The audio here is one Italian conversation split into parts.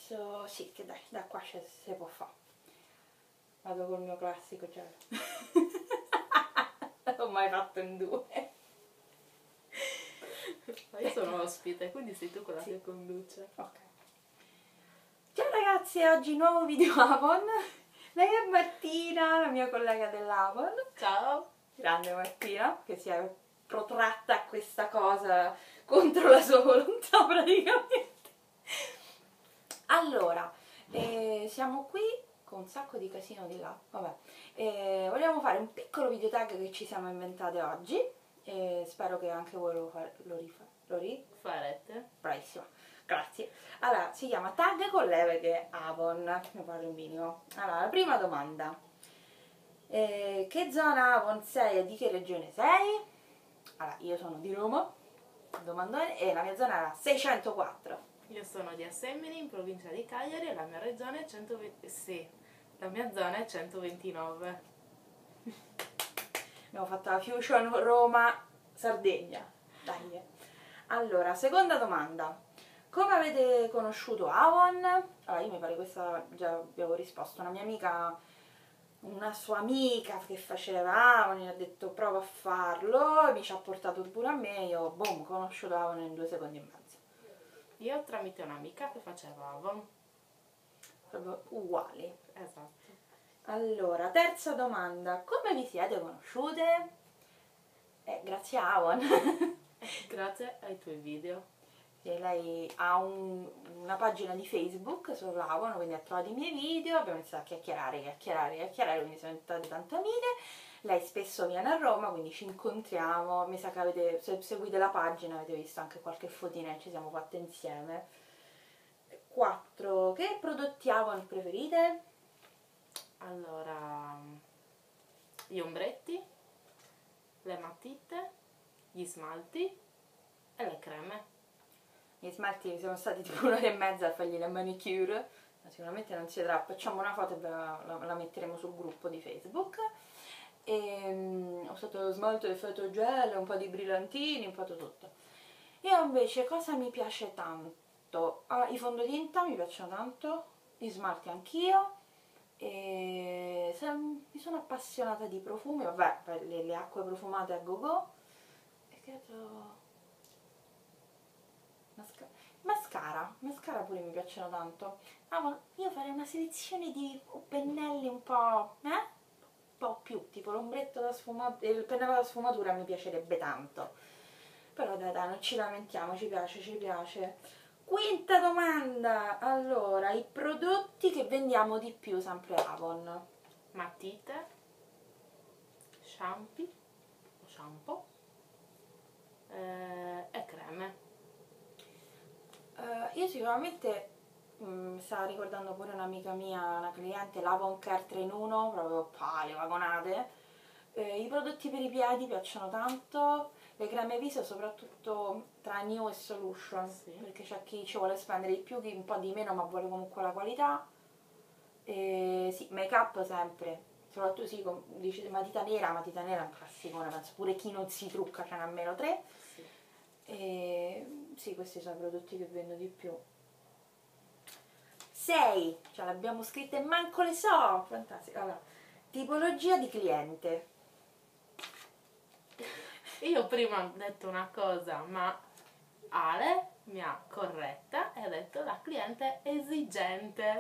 penso sì, che dai, da qua si può fare. Vado col mio classico gelo. Non l'ho mai fatto in due. Io sono ospite, quindi sei tu quella che conduce. Ok. Ciao ragazzi, oggi nuovo video Avon. Lei è Martina, la mia collega dell'Avon. Ciao! Grande Martina, che si è protratta a questa cosa contro la sua volontà praticamente. Allora, siamo qui con un sacco di casino di là, vabbè. Vogliamo fare un piccolo video tag che ci siamo inventate oggi e spero che anche voi lo Farete? Bravissima, grazie. Allora, si chiama Tag con leveghe Avon, ne parlo in minimo. Allora, la prima domanda. Che zona Avon sei e di che regione sei? Allora, io sono di Roma, domandone, e la mia zona era 604. Io sono di Assemini, in provincia di Cagliari, e la mia regione è 120... Sì, la mia zona è 129. Abbiamo fatto la fusion Roma-Sardegna. Dai. Allora, seconda domanda. Come avete conosciuto Avon? Allora, io mi pare questa già avevo risposto. Una sua amica che faceva Avon, mi ha detto prova a farlo, e mi ci ha portato pure a me, io boom, ho conosciuto Avon in 2 secondi e mezzo. Io tramite un'amica che faceva Avon. Proprio uguali. Esatto. Allora, terza domanda. Come vi siete conosciute? Grazie a Avon. Grazie ai tuoi video. E lei ha una pagina di Facebook sull'Avon, quindi ha trovato i miei video, abbiamo iniziato a chiacchierare, quindi siamo diventate tante amiche. Lei spesso viene a Roma, quindi ci incontriamo, mi sa che avete, se seguite la pagina avete visto anche qualche fotina, ci siamo fatte insieme. 4. Che prodotti Avon preferite? Allora, gli ombretti, le matite, gli smalti e le creme. Gli smalti siamo stati tipo 1 ora e mezza a fargli la manicure, ma sicuramente non si vedrà, facciamo una foto e la metteremo sul gruppo di Facebook. Ho usato lo smalto effetto gel, un po' di brillantini, un po' tutto. Io invece cosa mi piace tanto? I fondotinta mi piacciono tanto, gli smalti anch'io, e mi sono appassionata di profumi, vabbè, le acque profumate a go-go, e che altro? Mascara pure mi piacciono tanto. Io farei una selezione di pennelli un po' più, tipo l'ombretto da sfumatura, il pennello da sfumatura mi piacerebbe tanto. Però dai, non ci lamentiamo, ci piace. Quinta domanda. Allora, i prodotti che vendiamo di più sempre Avon. Matite, shampoo e creme. Io sicuramente, stava ricordando pure un'amica mia, una cliente, l'Avon Care 3 in 1, proprio le vagonate. I prodotti per i piedi piacciono tanto, le creme viso soprattutto tra New e Solution, sì, perché c'è chi ci vuole spendere di più, chi un po' di meno, ma vuole comunque la qualità. Sì, make up sempre, soprattutto sì, dici matita nera è un classicone, penso pure chi non si trucca ce n'ha almeno 3. Sì, questi sono i prodotti che vendo di più. 6, ce l'abbiamo scritte e manco le so, fantastico. Allora, tipologia di cliente. Io prima ho detto una cosa, ma Ale mi ha corretta e ha detto la cliente esigente.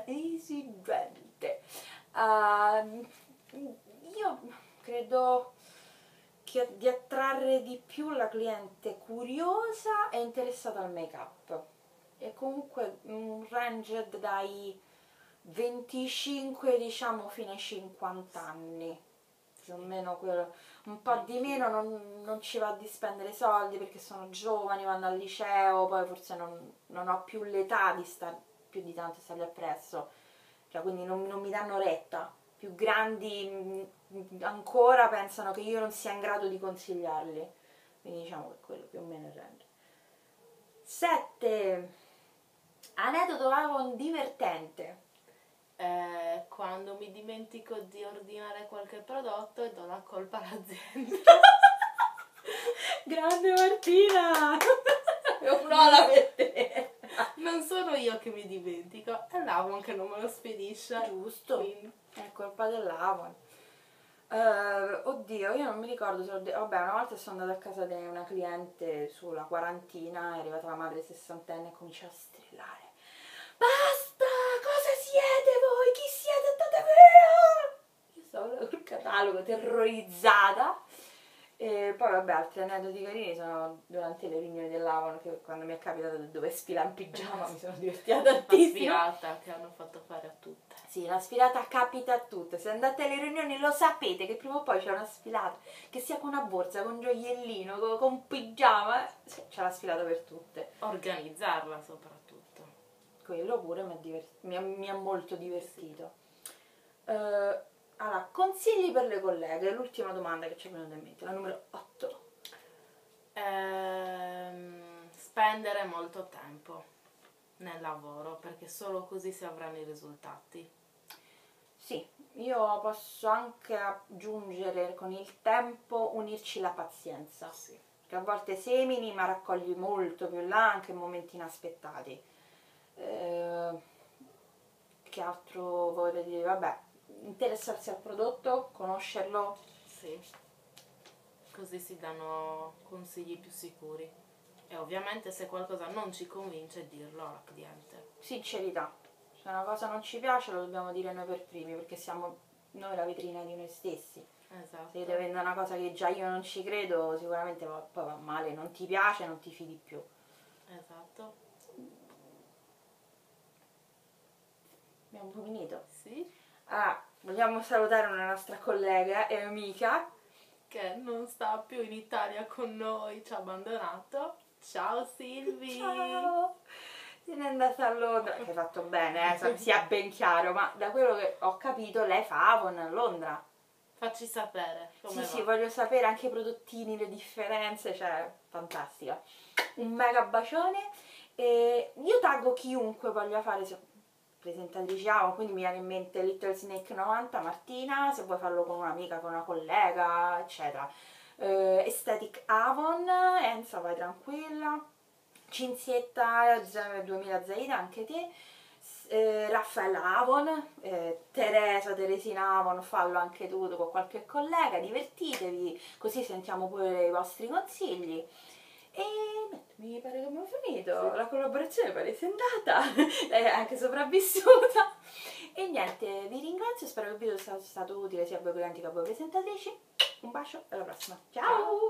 Io credo di attrarre di più la cliente curiosa e interessata al make up, e comunque un range dai 25 diciamo fino ai 50 anni, più o meno quello. Un po' di meno non ci va di spendere soldi perché sono giovani, vanno al liceo, poi forse non ho più l'età di stare più di tanto stargli appresso, cioè, quindi non mi danno retta. Più grandi ancora pensano che io non sia in grado di consigliarli, quindi diciamo che quello più o meno è il range. 7. Aneddoto Avon divertente. Quando mi dimentico di ordinare qualche prodotto e do la colpa all'azienda. Grande Martina! Un'ola per te! Non sono io che mi dimentico, è l'Avon che non me lo spedisce. Giusto, Quindi, è colpa dell'Avon. Oddio, io non mi ricordo se vabbè, una volta sono andata a casa di una cliente sulla quarantina, è arrivata la madre sessantenne e comincia a strillare. Basta! Cosa siete voi? Chi siete? Andate via! Io stavo col catalogo terrorizzata. E poi vabbè, altri aneddoti carini sono durante le riunioni dell'Avon, che quando mi è capitato di dover sfilare in pigiama mi sono divertita la tantissimo. sfilata che hanno fatto fare a tutte. Sì, la sfilata capita a tutte. Se andate alle riunioni lo sapete che prima o poi c'è una sfilata, che sia con una borsa, con un gioiellino, con un pigiama, c'è la sfilata per tutte. Organizzarla soprattutto. Quello pure mi ha molto divertito. Allora, consigli per le colleghe, l'ultima domanda che ci è venuta in mente, la numero 8. Spendere molto tempo nel lavoro, perché solo così si avranno i risultati. Sì, io posso anche aggiungere con il tempo, unirci la pazienza. Sì. Che a volte semini ma raccogli molto più là anche in momenti inaspettati. Che altro vorrei dire? Vabbè, interessarsi al prodotto, conoscerlo. Sì. Così si danno consigli più sicuri. E ovviamente se qualcosa non ci convince, dirlo alla cliente. Sincerità. Se una cosa non ci piace lo dobbiamo dire noi per primi, perché siamo noi la vetrina di noi stessi. Esatto. Se io ti vendo una cosa che già io non ci credo, sicuramente poi va male, non ti piace, non ti fidi più. Esatto. Abbiamo finito. Sì. Vogliamo salutare una nostra collega e amica Che non sta più in Italia con noi, ci ha abbandonato. Ciao Silvi! Ciao! Se n'è andata a Londra, che hai fatto bene, sia ben chiaro, ma da quello che ho capito lei fa Avon a Londra. Facci sapere come Sì, va. sì, voglio sapere anche i prodottini, le differenze, cioè, fantastica. Un mega bacione e io taggo chiunque voglia fare presentatrici Avon, quindi mi viene in mente Little Snake 90, Martina, se vuoi farlo con un'amica, con una collega, eccetera. Aesthetic Avon, Enza vai tranquilla. Cinzietta 2000 Zaida, anche te. Raffaella Avon, Teresina Avon, fallo anche tu con qualche collega, divertitevi, così sentiamo pure i vostri consigli. E niente, mi pare che abbiamo finito, la collaborazione pare sia andata, lei è anche sopravvissuta. E niente, vi ringrazio, spero che il video sia stato utile sia a voi clienti che a voi presentatrici. Un bacio e alla prossima, ciao!